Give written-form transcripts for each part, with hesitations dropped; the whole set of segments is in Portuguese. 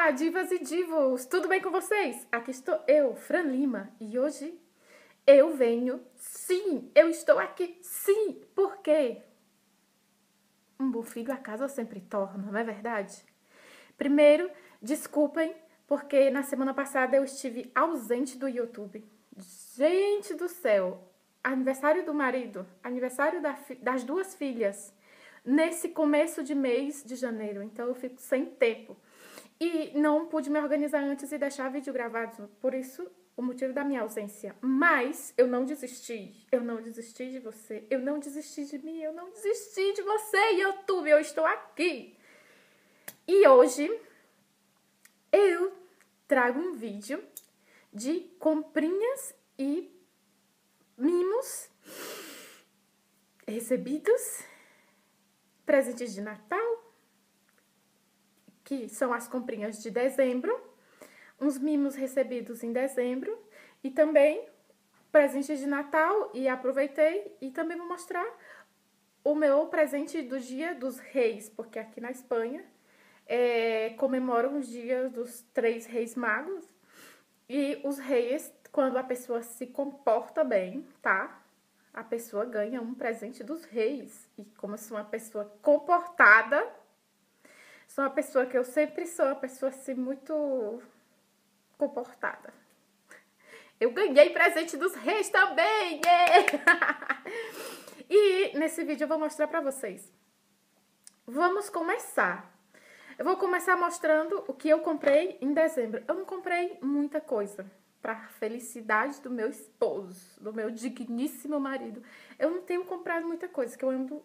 Olá, divas e divos! Tudo bem com vocês? Aqui estou eu, Fran Lima, e hoje eu venho, sim, eu estou aqui, sim, por quê? Um bom filho a casa sempre torna, não é verdade? Primeiro, desculpem, porque na semana passada eu estive ausente do YouTube. Gente do céu! Aniversário do marido, aniversário das duas filhas, nesse começo de mês de janeiro, então eu fico sem tempo. E não pude me organizar antes e deixar vídeo gravado, por isso o motivo da minha ausência. Mas eu não desisti de você, eu não desisti de mim, eu não desisti de você, YouTube, eu estou aqui. E hoje eu trago um vídeo de comprinhas e mimos recebidos, presentes de Natal, que são as comprinhas de dezembro, uns mimos recebidos em dezembro e também presentes de Natal, e aproveitei e também vou mostrar o meu presente do Dia dos Reis, porque aqui na Espanha comemoram os dias dos 3 Reis Magos, e os reis, quando a pessoa se comporta bem, tá? A pessoa ganha um presente dos reis, e como eu sou uma pessoa comportada, sou uma pessoa que eu sempre sou, uma pessoa assim muito comportada. Eu ganhei presente dos reis também! Yeah! E nesse vídeo eu vou mostrar pra vocês. Vamos começar. Eu vou começar mostrando o que eu comprei em dezembro. Eu não comprei muita coisa pra felicidade do meu esposo, do meu digníssimo marido. Eu não tenho comprado muita coisa, que não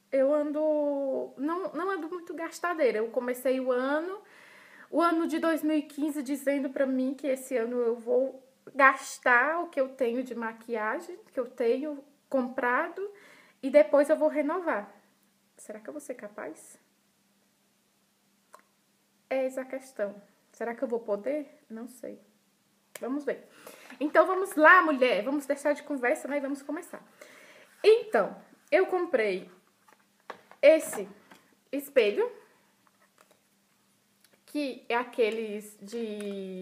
ando muito gastadeira. Eu comecei o ano de 2015 dizendo pra mim que esse ano eu vou gastar o que eu tenho de maquiagem, que eu tenho comprado, e depois eu vou renovar. Será que eu vou ser capaz? Essa é a questão. Será que eu vou poder? Não sei. Vamos ver. Então, vamos lá, mulher. Vamos deixar de conversa, né? E vamos começar. Então, eu comprei esse espelho, que é aqueles de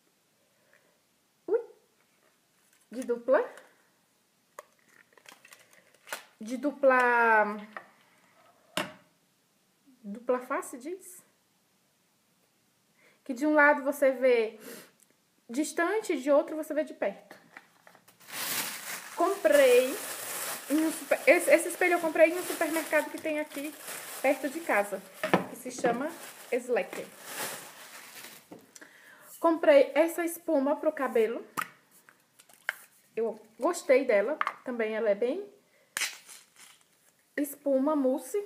dupla face, diz? Que de um lado você vê distante, de outro você vê de perto. Comprei esse espelho eu comprei em um supermercado que tem aqui perto de casa, que se chama Slacker. Comprei essa espuma pro cabelo. Eu gostei dela, também ela é bem espuma mousse.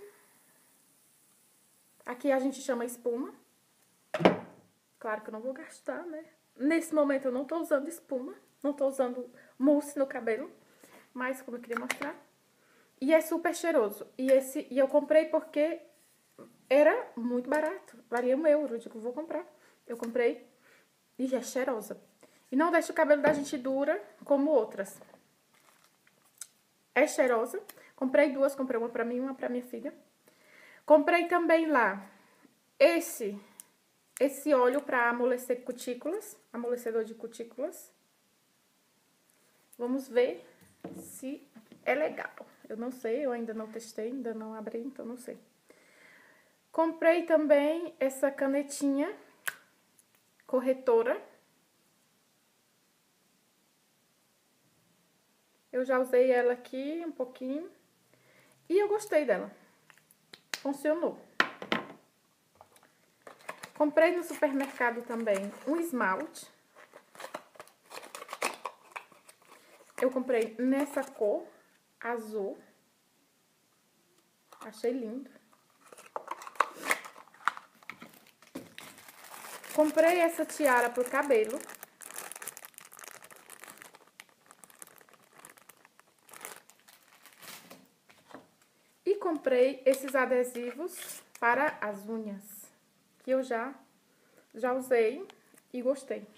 Aqui a gente chama espuma. Claro que eu não vou gastar, né? Nesse momento eu não tô usando espuma, não tô usando mousse no cabelo, mas como eu queria mostrar. E é super cheiroso. E eu comprei porque era muito barato, valia €1. Eu digo, vou comprar. Eu comprei e é cheirosa. E não deixa o cabelo da gente dura como outras. É cheirosa. Comprei duas, comprei uma pra mim e uma pra minha filha. Comprei também lá esse óleo pra amolecer cutículas, amolecedor de cutículas. Vamos ver se é legal. Eu não sei, eu ainda não testei, ainda não abri, então não sei. Comprei também essa canetinha corretora. Eu já usei ela aqui um pouquinho e eu gostei dela. Funcionou. Comprei no supermercado também um esmalte. Eu comprei nessa cor azul. Achei lindo. Comprei essa tiara pro cabelo. E comprei esses adesivos para as unhas, que eu já usei e gostei.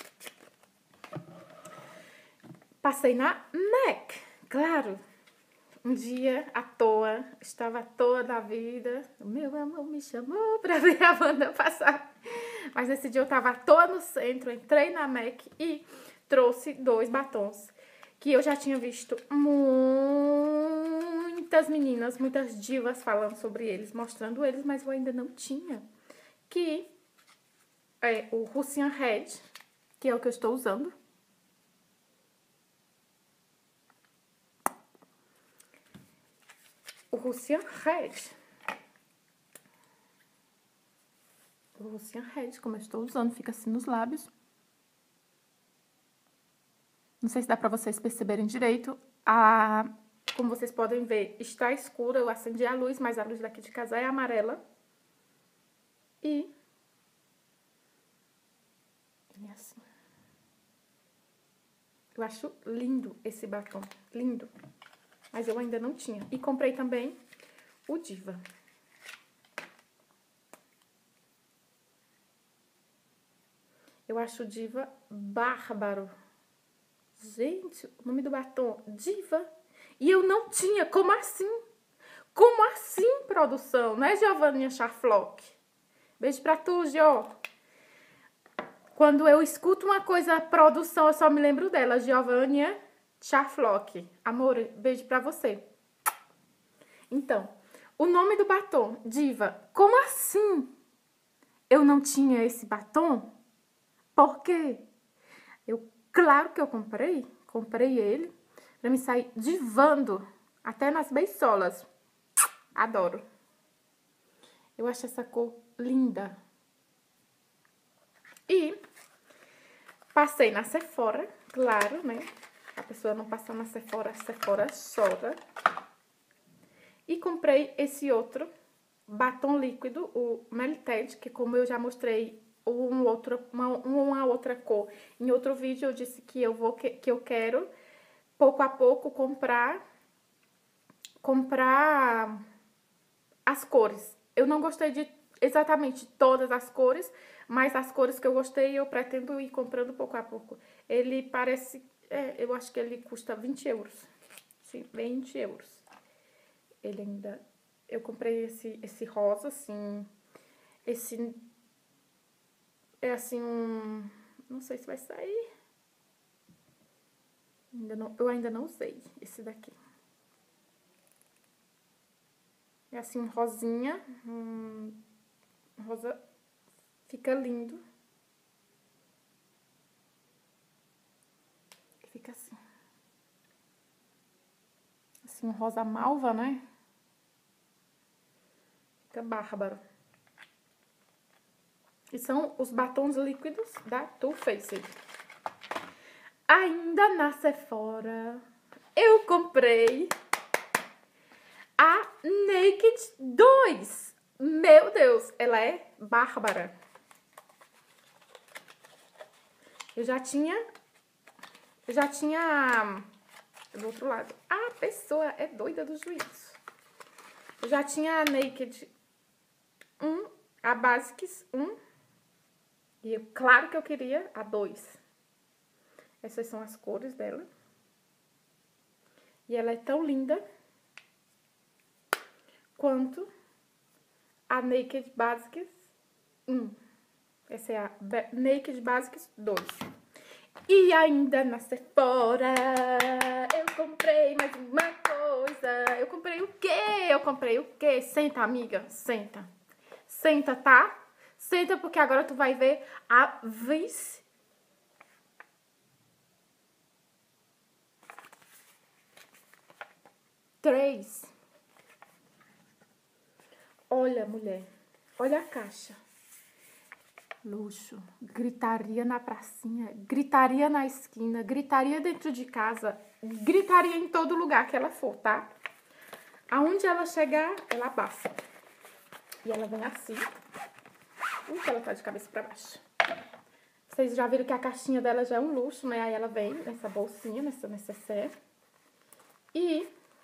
Passei na MAC, claro. um dia, à toa, estava à toa da vida, o meu amor me chamou pra ver a banda passar. Mas nesse dia eu tava à toa no centro, entrei na MAC e trouxe 2 batons que eu já tinha visto muitas meninas, muitas divas falando sobre eles, mostrando eles, mas eu ainda não tinha. Que é o Russian Red, que é o que eu estou usando. O Russian Red. O Russian Red, como eu estou usando, fica assim nos lábios. Não sei se dá pra vocês perceberem direito. Como vocês podem ver, está escura. Eu acendi a luz, mas a luz daqui de casa é amarela. E ele é assim. Eu acho lindo esse batom. Lindo. Mas eu ainda não tinha. E comprei também o Diva. Eu acho o Diva bárbaro. Gente, o nome do batom, Diva. E eu não tinha. Como assim? Como assim, produção? Né, Giovanninha Charflock? Beijo pra tu, Gio. Quando eu escuto uma coisa, produção, eu só me lembro dela. Giovanninha Charflock. Amor, beijo pra você. Então, o nome do batom, Diva. Como assim? Eu não tinha esse batom? Por quê? Claro que eu comprei ele pra me sair divando até nas beiçolas. Adoro. Eu acho essa cor linda. E passei na Sephora, claro, né? A pessoa não passa na Sephora, a Sephora chora. E comprei esse outro batom líquido, o Melted, que como eu já mostrei uma outra cor em outro vídeo, eu disse que eu quero pouco a pouco comprar as cores. Eu não gostei de exatamente todas as cores, mas as cores que eu gostei eu pretendo ir comprando pouco a pouco. Ele parece, eu acho que ele custa 20 euros. Sim, 20 euros. Ele ainda, eu comprei esse rosa, assim, esse é assim não sei se vai sair. Eu ainda não usei esse daqui. É assim um rosinha, rosa, fica lindo. Fica assim. Assim um rosa malva, né? Fica bárbaro. E são os batons líquidos da Too Faced. Ainda na Sephora, eu comprei a Naked 2. Meu Deus, ela é bárbara. Eu já tinha do outro lado. A pessoa é doida do juízo. Eu já tinha a Naked 1, a Basics 1. E claro que eu queria a 2. Essas são as cores dela. E ela é tão linda quanto a Naked Basics 1. Essa é a Naked Basics 2. E ainda na Sephora, eu comprei mais uma coisa. Eu comprei o quê? Eu comprei o quê? Senta, amiga, senta. Senta, tá? Senta, porque agora tu vai ver a Vice. Três. Olha, mulher. Olha a caixa. Luxo. Gritaria na pracinha. Gritaria na esquina. Gritaria dentro de casa. Gritaria em todo lugar que ela for, tá? Aonde ela chegar, ela abafa. E ela vem assim. Ela tá de cabeça pra baixo. Vocês já viram que a caixinha dela já é um luxo, né? Aí ela vem nessa bolsinha, nessa necessaire. E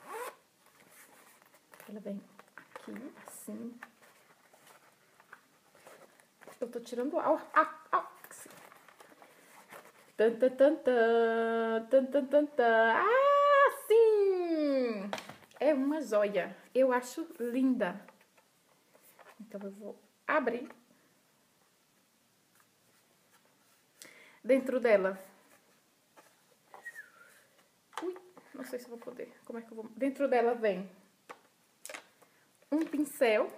ela vem aqui, assim. Eu tô tirando assim. Tan, tan, tan, tan, tan, tan, tan, tan. Ah, sim! uma joia. Eu acho linda. Então, eu vou abrir. Dentro dela... Ui, não sei se eu vou poder. Como é que eu vou... Dentro dela vem um pincel.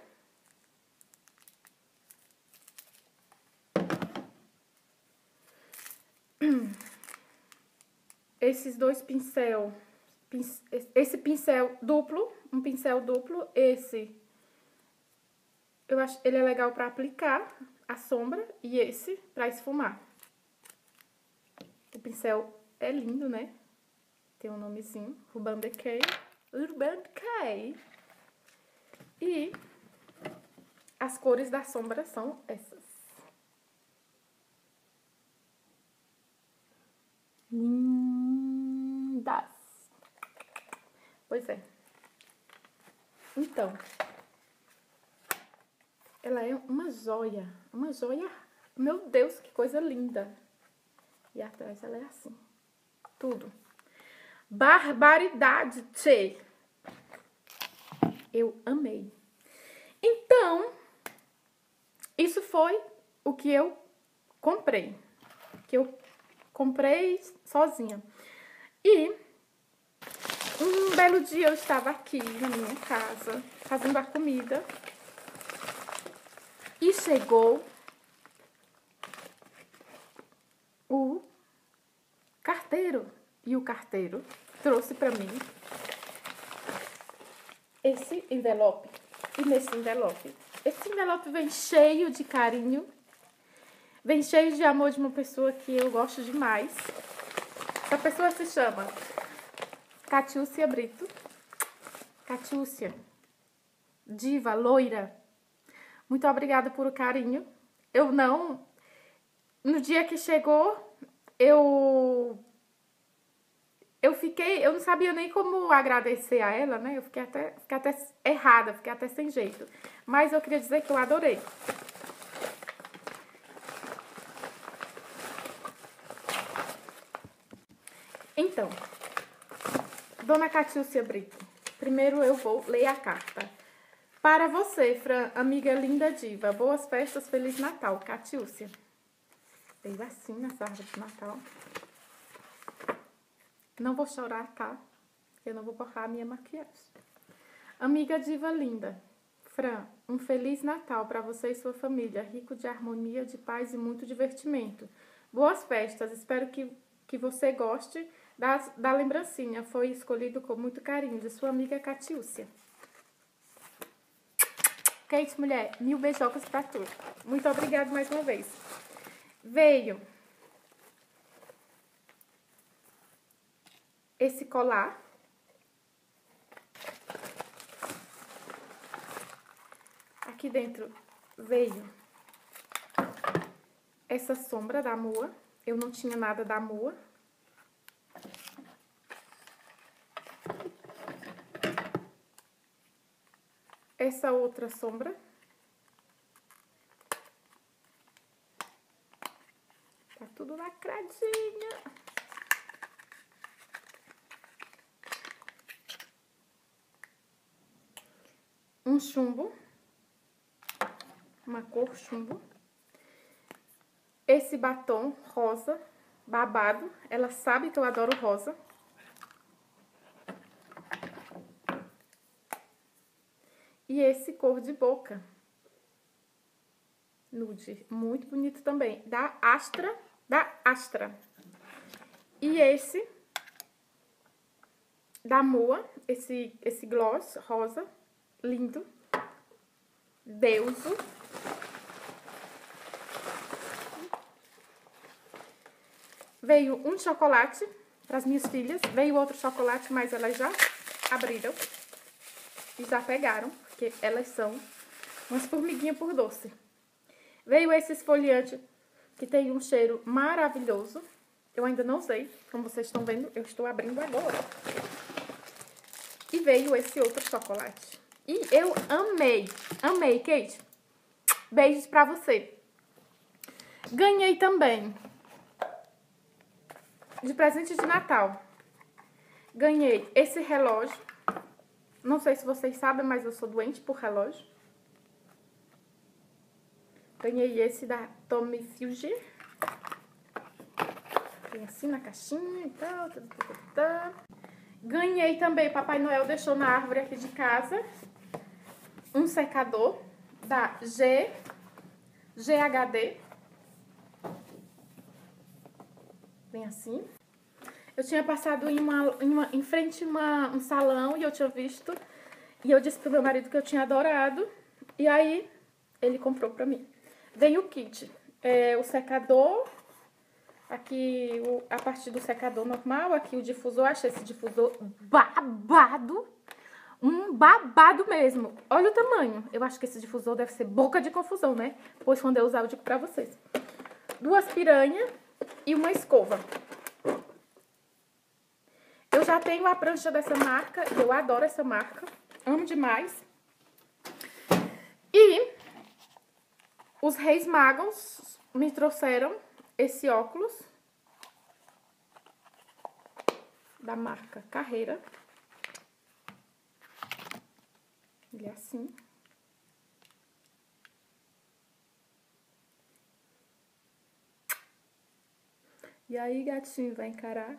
Esses dois pincel, esse pincel duplo, um pincel duplo, esse, eu acho ele é legal pra aplicar a sombra e esse pra esfumar. O pincel é lindo, né? Tem um nomezinho, Urban Decay. Urban Decay. E as cores da sombra são essas. Lindas. Pois é. Então, ela é uma joia. Uma joia. Meu Deus, que coisa linda. E atrás ela é assim. Tudo. Barbaridade, tchê. Eu amei. Então, isso foi o que eu comprei. Que eu comprei sozinha. E um belo dia eu estava aqui na minha casa, fazendo a comida. E chegou o carteiro. E o carteiro trouxe pra mim esse envelope. E nesse envelope, esse envelope vem cheio de carinho. Vem cheio de amor de uma pessoa que eu gosto demais. Essa pessoa se chama Catiúcia Brito. Catiúcia, diva, loira. Muito obrigada por o carinho. No dia que chegou, eu não sabia nem como agradecer a ela, né? Eu fiquei até errada, fiquei até sem jeito. Mas eu queria dizer que eu adorei. Então, Dona Catiúcia Brito, primeiro eu vou ler a carta. Para você, Fran, amiga linda diva, boas festas, Feliz Natal, Catiúcia. Veio assim nessa árvore de Natal. Não vou chorar, tá? Eu não vou borrar a minha maquiagem. Amiga diva linda, Fran, um Feliz Natal para você e sua família, rico de harmonia, de paz e muito divertimento. Boas festas, espero que você goste da lembrancinha. Foi escolhido com muito carinho de sua amiga Catiúcia. Kate, mulher, 1000 beijocas pra tu. Muito obrigada mais uma vez. Veio esse colar. Aqui dentro veio essa sombra da Mua. Eu não tinha nada da Mua. Essa outra sombra. Tá tudo lacradinha. Um chumbo. Uma cor chumbo. Esse batom rosa, babado. Ela sabe que eu adoro rosa. E esse cor de boca. Nude. Muito bonito também. Da Astra. E esse da Mua. Esse gloss rosa. Lindo. Deuso. Veio um chocolate para as minhas filhas. Veio outro chocolate, mas elas já abriram. E já pegaram, porque elas são umas formiguinhas por doce. Veio esse esfoliante que tem um cheiro maravilhoso. Eu ainda não usei, como vocês estão vendo, eu estou abrindo agora. E veio esse outro chocolate. E eu amei, amei, Kate. Beijos pra você. Ganhei também, de presente de Natal, ganhei esse relógio Não sei se vocês sabem, mas eu sou doente por relógio. Ganhei esse da Tommy Hilfiger. Tem assim na caixinha e tal. Ganhei também, Papai Noel deixou na árvore aqui de casa, um secador da GHD. Bem assim. Eu tinha passado em frente a um salão e eu tinha visto. E eu disse pro meu marido que eu tinha adorado. E aí, ele comprou pra mim. Vem o kit. O secador. Aqui, a parte do secador normal. Aqui o difusor. Achei esse difusor babado. Um babado mesmo. Olha o tamanho. Eu acho que esse difusor deve ser boca de confusão, né? Pois quando eu usar, eu digo pra vocês. 2 piranhas e uma escova. Eu já tenho a prancha dessa marca. Eu adoro essa marca. Amo demais. E os Reis Magos me trouxeram esse óculos da marca Carreira. Ele é assim. E aí, gatinho, vai encarar?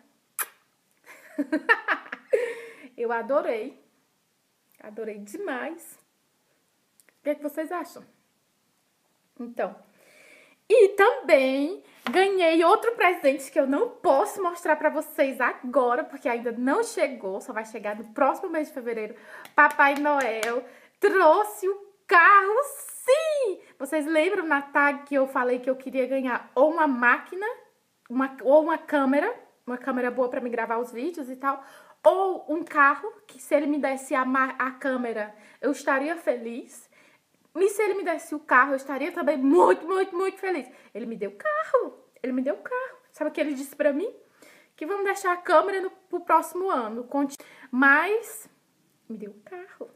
Eu adorei. Adorei demais. O que é que vocês acham? Então, e também ganhei outro presente que eu não posso mostrar pra vocês agora, porque ainda não chegou, só vai chegar no próximo mês de fevereiro. Papai Noel trouxe o carro, sim! Vocês lembram na tag que eu falei que eu queria ganhar ou uma máquina, ou uma câmera boa pra me gravar os vídeos e tal, ou um carro, que se ele me desse a câmera, eu estaria feliz. E se ele me desse o carro, eu estaria também muito, muito, muito feliz. Ele me deu o carro. Ele me deu o carro. Sabe o que ele disse pra mim? Que vamos deixar a câmera pro próximo ano. Mas me deu o carro.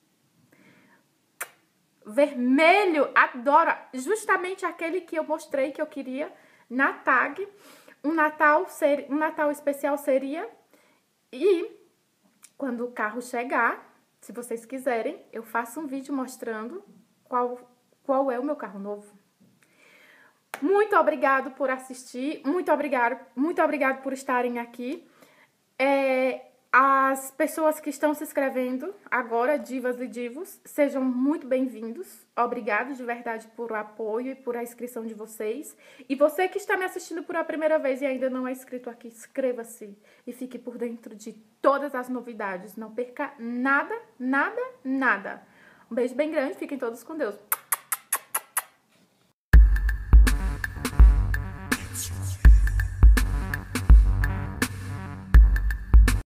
Vermelho, adoro. Justamente aquele que eu mostrei que eu queria na tag. Um Natal especial seria. E quando o carro chegar, se vocês quiserem, eu faço um vídeo mostrando qual é o meu carro novo. Muito obrigado por assistir, muito obrigado por estarem aqui. As pessoas que estão se inscrevendo agora, divas e divos, sejam muito bem-vindos. Obrigado de verdade por o apoio e por a inscrição de vocês. E você que está me assistindo por a primeira vez e ainda não é inscrito aqui, inscreva-se e fique por dentro de todas as novidades. Não perca nada, nada, nada. Um beijo bem grande, fiquem todos com Deus.